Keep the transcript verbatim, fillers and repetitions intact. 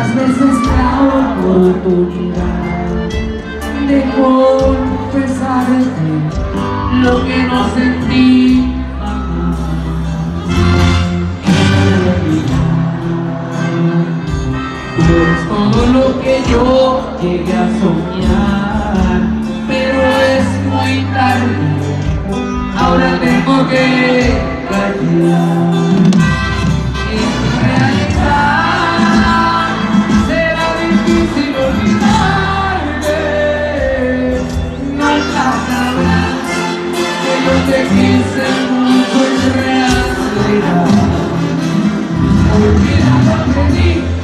más veces la oportunidad de confesarte lo que no sentí jamás. En realidad, tú eres todo lo que yo llegué a soñar, pero es muy tarde, ahora tengo que callar. En realidad será difícil olvidarte, no pasa nada, que yo te quise mucho en realidad. Olvídate de mí.